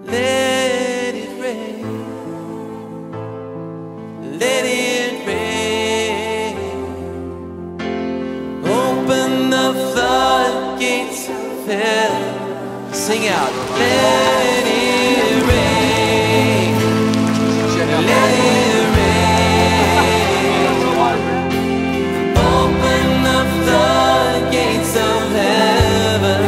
Let it rain, let it rain. Open the floodgates of heaven. Sing out. Let it rain, let it rain. Open the floodgates of heaven.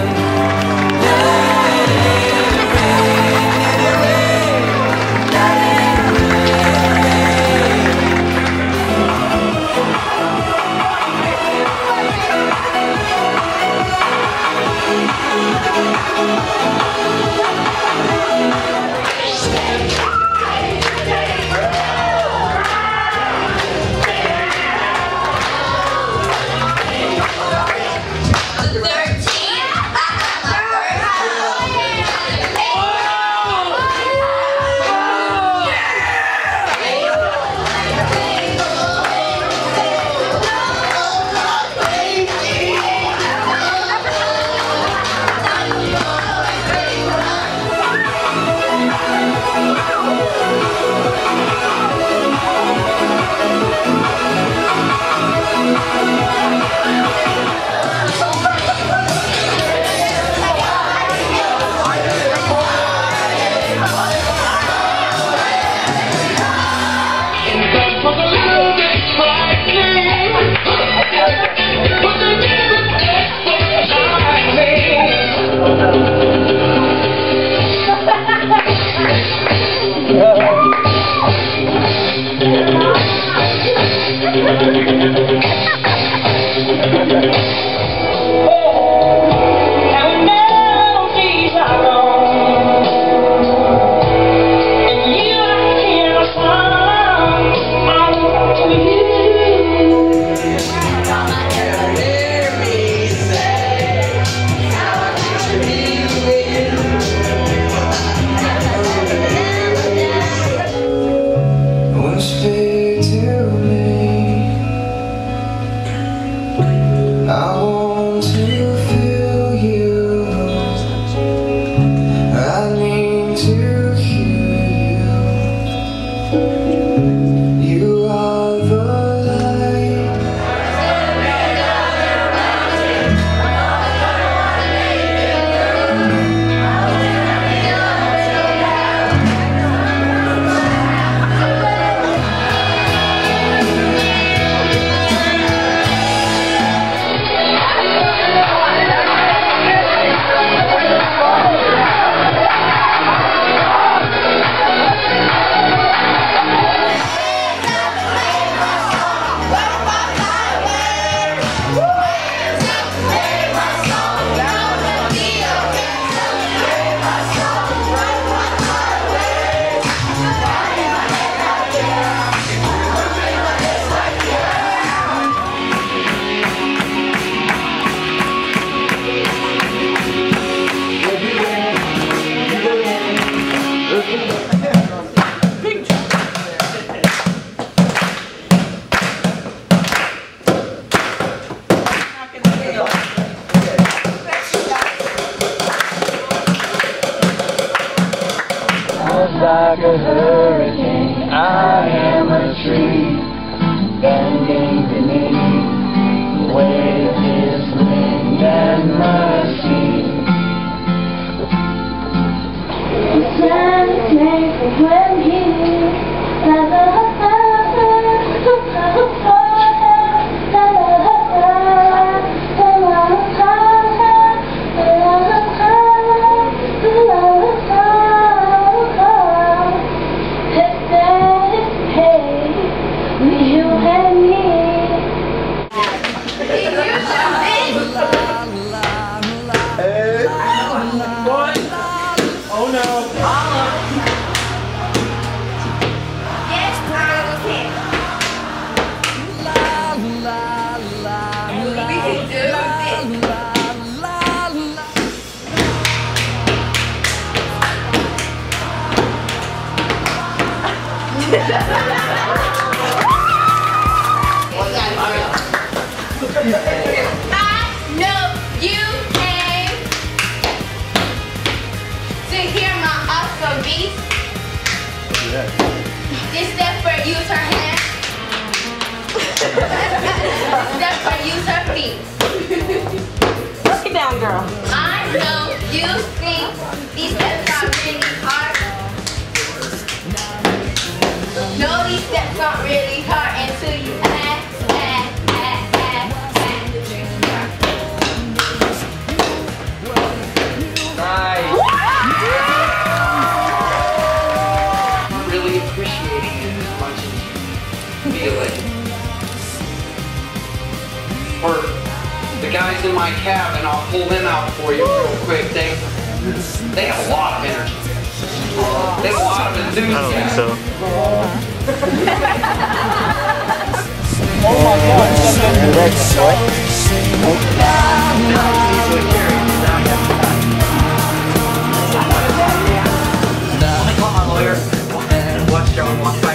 Like a hurricane, I am a tree bending beneath the weight of His wind and mercy. The sun is made for when He peace. This step for use her hand. Step for use her feet. Break it down, girl. I know you think these steps are really hard. No, these steps aren't really hard until you add the drink. Nice. Really appreciating it as much as you feel it. For the guys in my cabin, I'll pull them out for you real quick. They have a lot of energy. They have a lot of enthusiasm. I don't think so. Oh my God, that's a direction, boy. Let me call my lawyer and watch John walk by.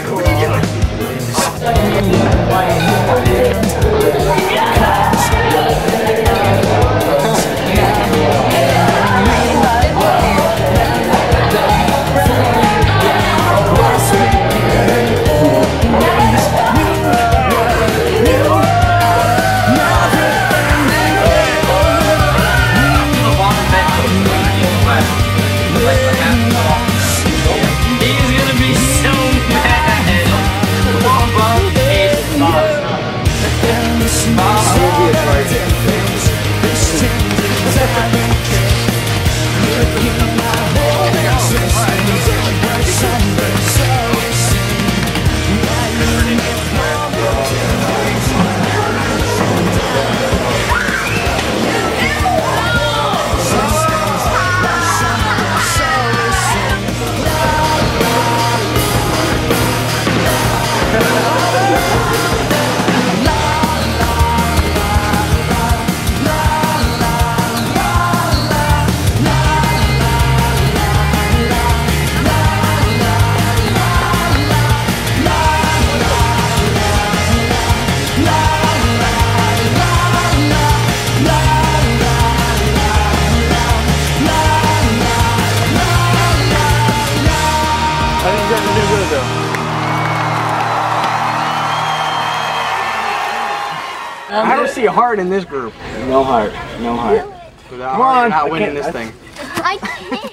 I don't see a heart in this group. No heart, no heart. Without Come on, heart, not I winning can't- this thing. I can't.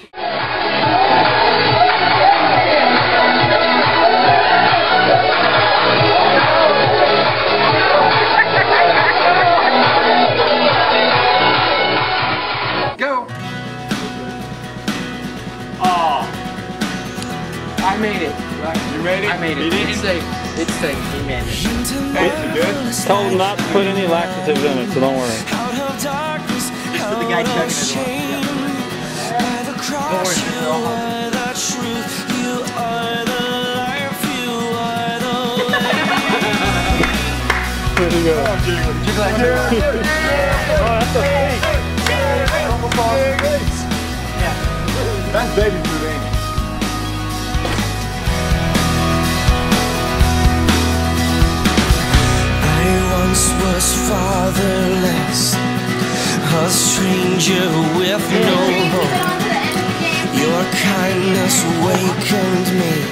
Go. Oh, I made it. You made it? I made it. It's safe. It's safe. He made it. Hey, good? Tell them not to put any laxatives in it, so don't worry. Just for the guy chugging it along. Don't worry, they're all home. There you go. Oh, that's a fake. That's baby food, ain't it? I once was fatherless, a stranger with no hope. Your kindness awakened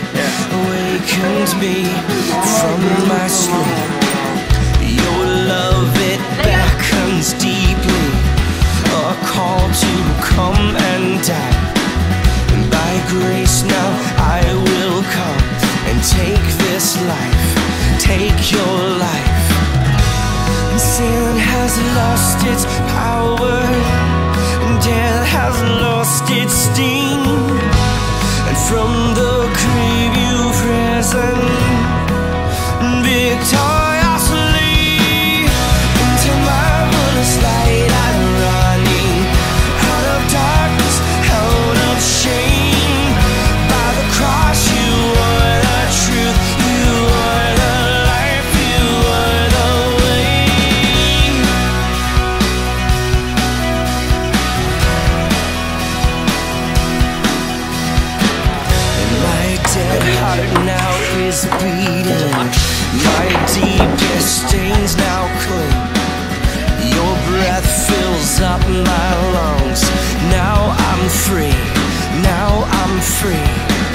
me from my sleep. Your love, it beckons deeply, a call to come and die. By grace now I will come and take this life, take your life. Sin has lost its power, death has lost its sting, and from the grave you've risen victoriously. Into marvelous light I'm running, out of darkness, out of shame. By the cross you are the truth, you are the life, you are the way. And my dead heart now is beating, my deepest stains now clean. Your breath fills up my lungs, now I'm free, now I'm free.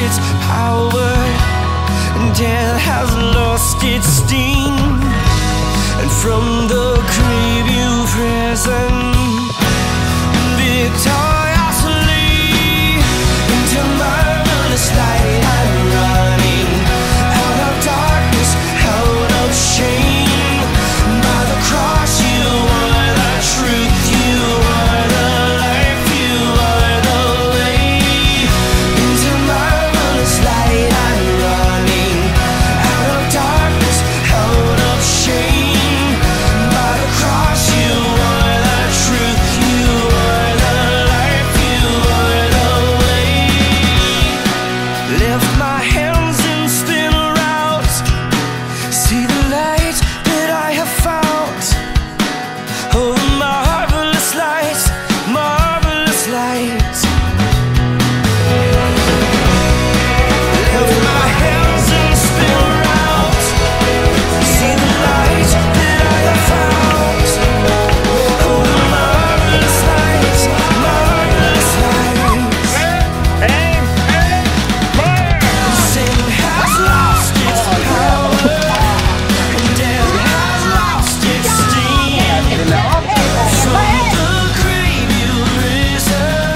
its power, and death has lost its sting. And from the grave you've risen victoriously into marvelous light. I'm running out of darkness, out of shame. By the cross you are the truth, you are the life, you are the way. Into marvelous light I'm running out of darkness, out of shame. By the cross you are the truth, you are the life, you are the way. Lift my hands and spin around, see the light that I have found. Oh, marvelous light, marvelous light. Lift my hands and spin around, see the light that I have found. Oh, marvelous light, marvelous light. Sin has lost its power, and death has lost its sting. From the grave you've risen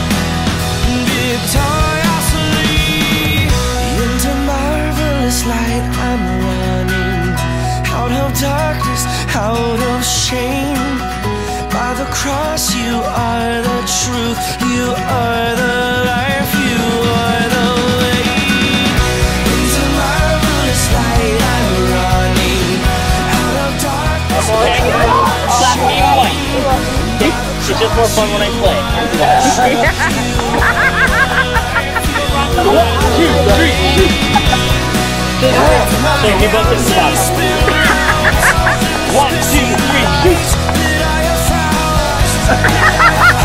victoriously. Into marvelous light I'm running out of darkness, out of shame. By the cross you are the truth, you are the life, you are the way. Into marvelous light I'm running out of darkness. Stop being white. It's just more fun when I play. One, two, three, shoot. So we both hit the bottom. 1, 2, 3, shoot. That I have found.